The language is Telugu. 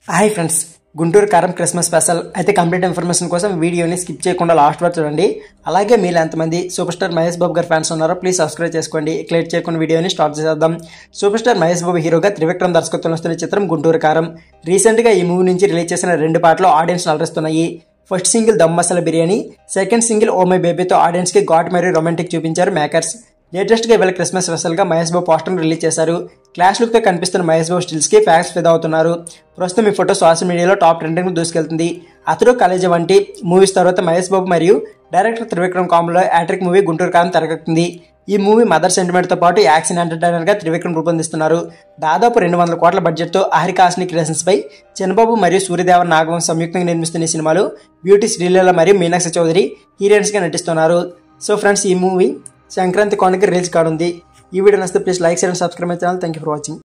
Hi friends, Guntur Kaaram Christmas special అయితే కంప్లీట్ ఇన్ఫర్మేషన్ కోసం వీడియోని స్కిప్ చేయకుండా లాస్ట్ వరకు చూడండి. అలాగే మీరు ఎంతమంది సూపర్ స్టార్ మహేష్ బాబు గారి ఫ్యాన్స్ ఉన్నారో ప్లీజ్ సబ్స్క్రైబ్ చేసుకోండి. క్లిక్ చేయకుండా వీడియోని స్టార్ట్ చేద్దాం. సూపర్ స్టార్ మహేష్ బాబు హీరోగా త్రివిక్రమ్ దర్శకత్వంలో వస్తున్న చిత్రం గుంటూరు కారం. రీసెంట్గా ఈ మూవీ నుంచి రిలీజ్ చేసిన 2 పాటలు ఆడియన్స్ అలరిస్తున్నాయి. First single Dum Masala biryani, second single oh my బేబీతో ఆడియన్స్ కి ఘాట్ మరియు రొమాంటిక్ చూపించారు మేకర్స్. లేటెస్ట్ గా ఇవాళ క్రిస్మస్ స్పెషల్ గా మహేష్ బాబు పోస్టర్ రిలీజ్ చేశారు. క్లాష్ లుక్ తో కనిపిస్తున్న మహేష్ బాబు స్టిల్స్ కి ఫ్యాన్స్ ఫిదా అవుతున్నారు. ప్రస్తుతం ఈ ఫోటో సోషల్ మీడియాలో టాప్ ట్రెండింగ్ దూసుకెళ్తుంది. అతడు కాలేజీ వంటి మూవీస్ తర్వాత మహేష్ బాబు మరియు డైరెక్టర్ త్రివిక్రమ్ కాంబోలో యాట్రిక్ మూవీ గుంటూరు కారం తెరకెక్కుతుంది. ఈ మూవీ మదర్ సెంటిమెంట్ తో పాటు యాక్షన్ ఎంటర్టైనర్ గా త్రివిక్రమ్ రూపొందిస్తున్నారు. దాదాపు 200 కోట్ల బడ్జెట్ తో ఆహ్రికాస్ని క్రియేషన్స్ పై చంద్రబాబు మరియు సూర్యదేవర్ నాగవం సంయుక్తంగా నిర్మిస్తున్న ఈ సినిమాలో బ్యూటీ శ్రీలీల మరియు మీనాక్షి చౌదరి హీరోయిన్స్ గా నటిస్తున్నారు. సో ఫ్రెండ్స్, ఈ మూవీ సంక్రాంతి కానుక రిలీజ్ కానుంది. ఈ వీడియో నచ్చితే ప్లీజ్ లైక్ చేయండి, subscribe my channel. Thank you for watching.